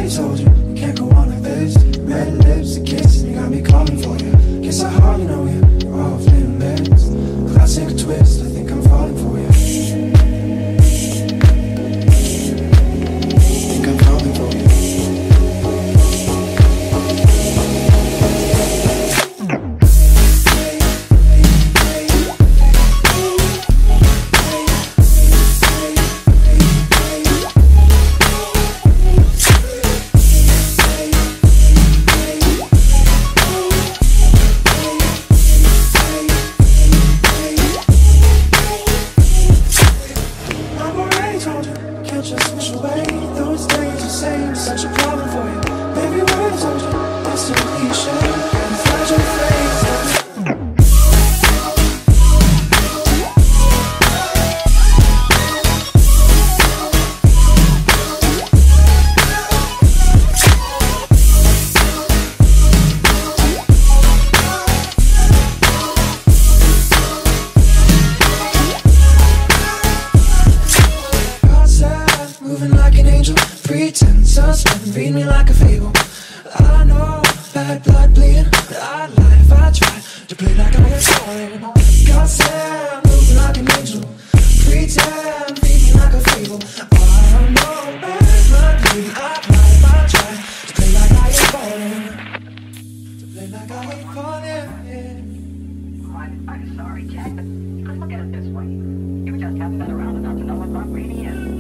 already told you, you can't go on like this. Red lips, a kiss, and you got me calling for you. Guess I hardly know you, we're all fleeting minutes. Classic twist, I think I'm falling for you. Think I'm falling for you. Can't just switch away. Those days you say are such a problem for you. Maybe when I told you, it's a cliche. And fragile phrase. Moving like an angel, pretend, suspend, read me like a fable. I know, bad blood bleeding, but I lie if I try to play like I'm falling. God said, moving like an angel, pretend, read me like a fable. I know, bad blood bleeding, I lie if I try to play like I am falling. To play like I am falling. I'm sorry, Jack, but you could look at it this way. You just haven't been around enough to know what love really is.